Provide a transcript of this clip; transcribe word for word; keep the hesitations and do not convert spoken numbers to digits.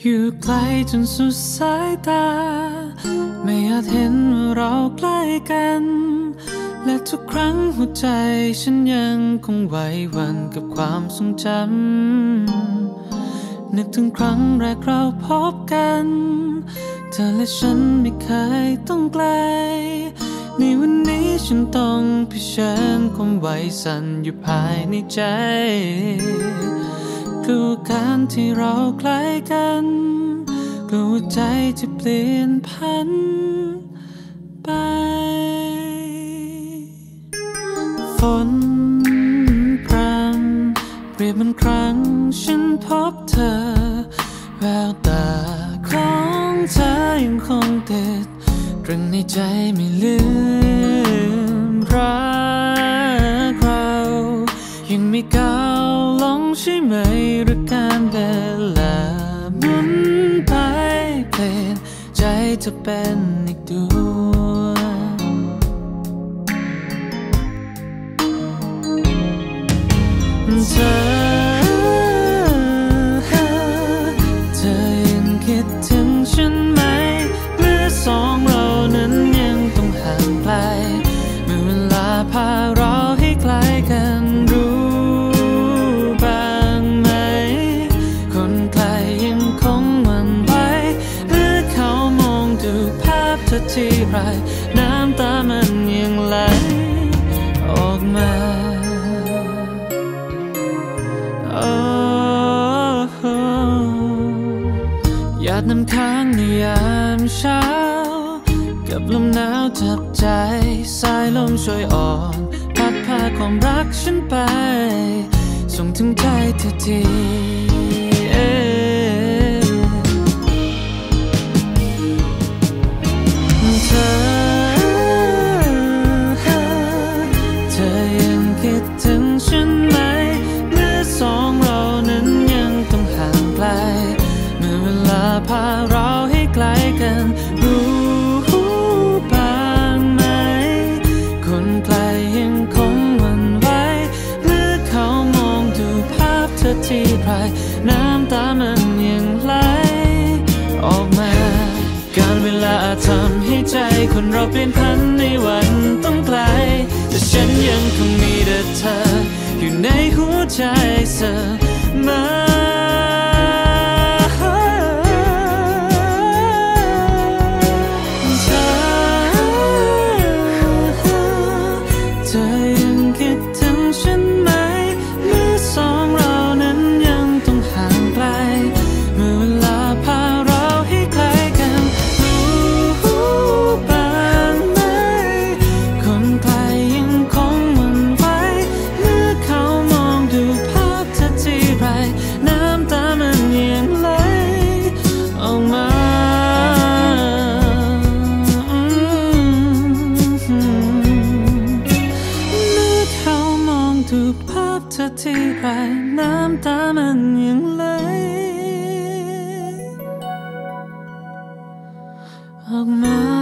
อยู่ไกลจนสุดสายตาไม่อาจเห็นว่าเราใกล้กันและทุกครั้งหัวใจฉันยังคงไหวหวั่นกับความทรงจำนึกถึงครั้งแรกเราพบกันเธอและฉันไม่เคยต้องไกลในวันนี้ฉันต้องเผชิญความไหวสั่นอยู่ภายในใจกลัวการที่เราใกล้กันกลัวใจจะเปลี่ยนพันไปฝนพรำเปรียบเหมือนครั้งฉันพบเธอแววตาของเธอยังคงติดตรึงในใจไม่ลืมรักเรายังไม่ก้าวลงใช่ไหมหรือการเวลาหมุนไปเปลี่ยนใจจะเป็นอีกดวงเธอเธอยังคิดถึงฉันไหมเมื่อสองเรานั้นยังต้องห่างไกลเมื่อเวลาพาเราให้ใกล้กันรู้บ้างไหมคนไกลยังคงหวั่นไหวเมื่อเขามองดูภาพเธอทีไรน้ำตามันยังไหลออกมาหยาดน้ำค้างในยามเช้ากับลมหนาวจับใจสายลมช่วยอ่อนพัดพาความรักฉันไปส่งถึงใจเธอทีเธอเธอยังคิดถึงฉันไหมเมื่อสองเรานั้นยังต้องห่างไกลเมื่อเวลาพาเราให้ใกล้กันรู้บ้างไหมคนไกลยังคงหวั่นไหวเมื่อเขามองดูภาพเธอทีไรน้ำตามันยังไหลออกมาการเวลาอาจทำให้ใจคนเราเปลี่ยนพันในวันต้องไกลแต่ฉันยังคงมีแต่เธออยู่ในหัวใจเสมอที่ไรน้ำตามันยังไหลออกมา